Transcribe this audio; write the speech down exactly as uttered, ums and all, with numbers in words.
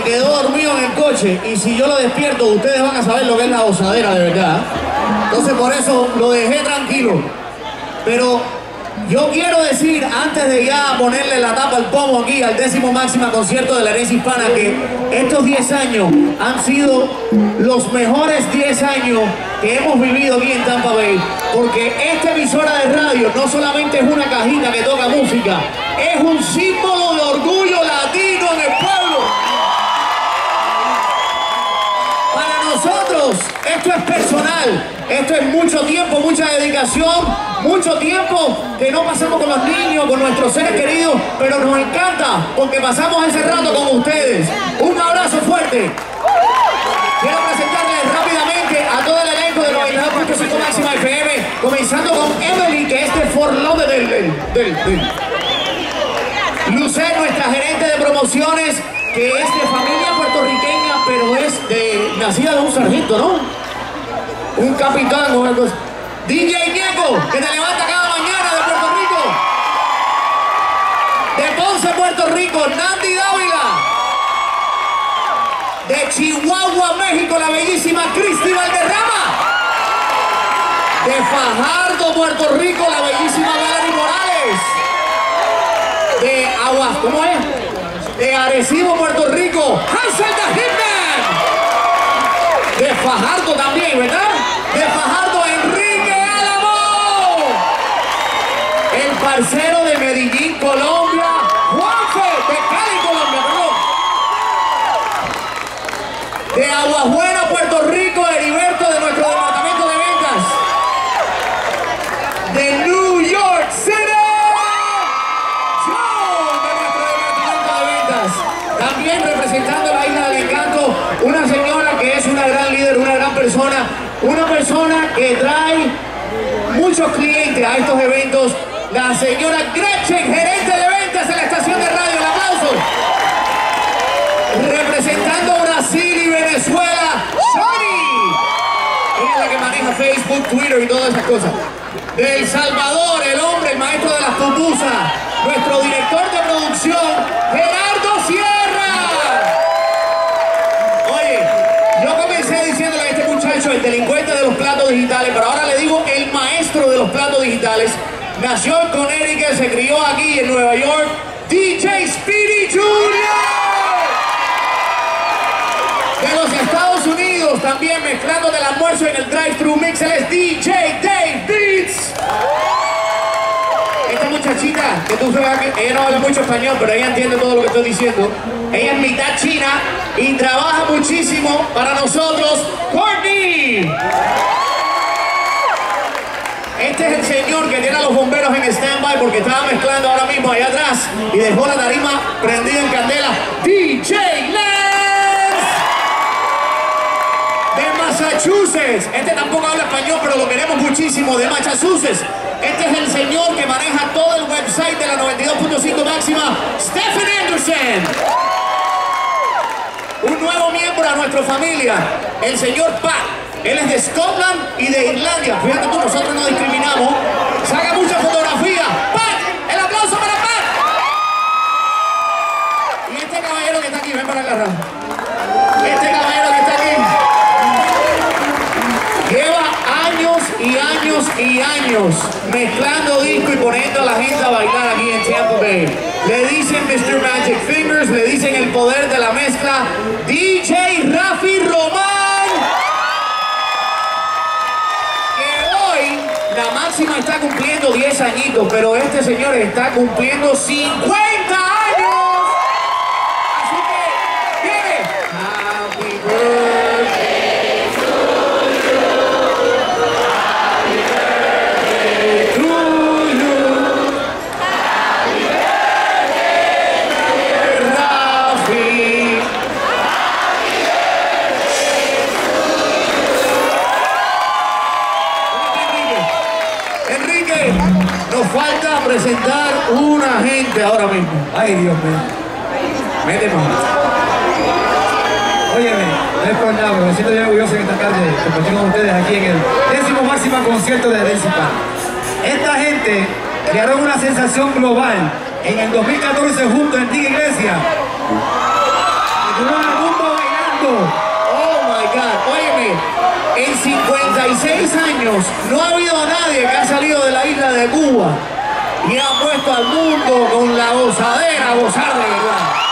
quedó dormido en el coche y si yo lo despierto, ustedes van a saber lo que es la gozadera de verdad. Entonces por eso lo dejé tranquilo. Pero yo quiero decir, antes de ya ponerle la tapa al pomo aquí al décimo máxima concierto de la herencia hispana, que estos diez años han sido los mejores diez años que hemos vivido aquí en Tampa Bay, porque esta emisora de radio no solamente es una cajita que toca música, es un símbolo de orgullo latino en el pueblo. Para nosotros esto es personal, esto es mucho tiempo, mucha dedicación, mucho tiempo que no pasamos con los niños, con nuestros seres queridos, pero nos encanta porque pasamos ese rato con ustedes. Un abrazo fuerte. Quiero presentarles rápidamente a todo el elenco de noventa y dos punto cinco Máxima F M, comenzando con Emily, que es de Fort Lauderdale, del, del, del. Lucet, nuestra gerente de promociones, que es de familia puertorriqueña, pero es de, nacida de un sargento, ¿no? Un capitán o algo así. D J Ñeco, que te levanta cada mañana de Puerto Rico. De Ponce, Puerto Rico, Nandi Dávila. De Chihuahua, México, la bellísima Cristi Valderrama. De Fajardo, Puerto Rico, la bellísima Valerie Morales. De Aguas, ¿cómo es? De Arecibo, Puerto Rico, Hansel the Hitman. De Fajardo también, ¿verdad? De Fajardo, Enrique Álamo. El parcero de Medellín, Colombia, Juanfe, de Cali, Colombia, perdón. De Aguajuela, Puerto Rico, Heriberto, de nuestro departamento de ventas. De New York City, John, de nuestro departamento de ventas. También representando la Isla del Encanto, una señora que es una gran líder, una gran persona, una persona que trae muchos clientes a estos eventos, la señora Gretchen, gerente de ventas en la estación de radio. Un aplauso. Representando Brasil y Venezuela, Shani. Ella es la que maneja Facebook, Twitter y todas esas cosas. De El Salvador, el hombre, el maestro de las pupusas, nuestro director de producción, Gerardo Sierra. Oye, yo comencé diciéndole a este muchacho el delincuente de los platos digitales, pero ahora le digo el maestro de los platos digitales. Nació en Connecticut, se crió aquí en Nueva York, D J Speedy junior De los Estados Unidos, también mezclando del almuerzo en el drive-thru mix, él es D J Dave Beats. Esta muchachita, que tú sabes que ella no habla mucho español, pero ella entiende todo lo que estoy diciendo. Ella es mitad china y trabaja muchísimo para nosotros, Courtney. Este es el señor que tiene a los bomberos en stand-by porque estaba mezclando ahora mismo allá atrás y dejó la tarima prendida en candela. D J Lance. De Massachusetts. Este tampoco habla español, pero lo queremos muchísimo. De Massachusetts. Este es el señor que maneja todo el website de la noventa y dos punto cinco Máxima, Stephen Anderson. Un nuevo miembro a nuestra familia, el señor Pat. Él es de Scotland y de Irlanda. Fíjate tú, nosotros no discriminamos. Saca muchas fotografías. ¡Pat! ¡El aplauso para Pat! Y este caballero que está aquí, ven para acá. Este caballero que está aquí lleva años y años y años mezclando disco y poniendo a la gente a bailar aquí en Tampa Bay. Le dicen mister Magic Fingers, le dicen el poder de la mezcla. D J Rafi Román. La Máxima está cumpliendo diez añitos, pero este señor está cumpliendo cincuenta años. Así que, ¿qué? Happy birthday to you. Happy birthday to you. Happy birthday, Rafi. Enrique, nos falta presentar una gente ahora mismo. Ay, Dios mío. Mete más. Óyeme, no es por nada, pero me siento bien orgulloso en esta tarde de compartir con ustedes aquí en el décimo máximo concierto de Herencia Hispana. Esta gente crearon una sensación global en el dos mil catorce junto a Enrique Iglesias. Oh my God, óyeme, en cincuenta y seis años no ha habido nadie que ha salido de la isla de Cuba y ha puesto al mundo con la gozadera a gozar de verdad.